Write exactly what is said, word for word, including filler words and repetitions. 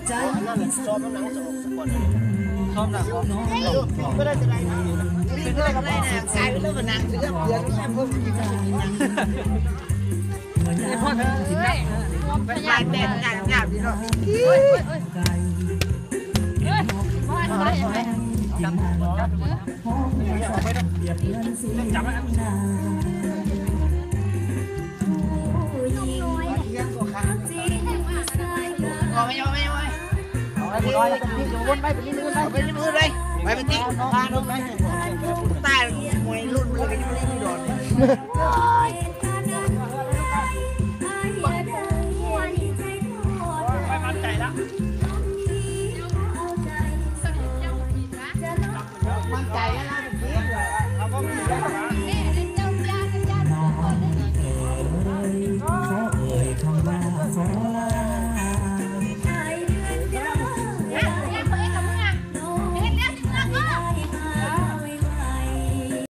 นั่นแหละชอบน้ำหนังสมองสปอร์ตชอบหนังไม่ได้จะไรนะไม่ได้ก็ได้นะกลายเป็นเรื่องหนังเรื่องเดือดแค่เพิ่มกินกันอย่างพ่อเธอเฮ้ยพยานแดงงานงานพี่น้องเฮ้ยเฮ้ยเฮ้ยพ่อได้ยังไงจำไม่ต้องเบียดจำไม่ได้เอาไม่เอาไม่เอาเอาไปร้อยแล้วนี่ดูวนไปไปนี่มือไปไปนี่มือเลยไปไปติ๊กพาลงไปตายมวยรุ่นมือกันยังไม่ได้โดนไปมั่นใจแล้ว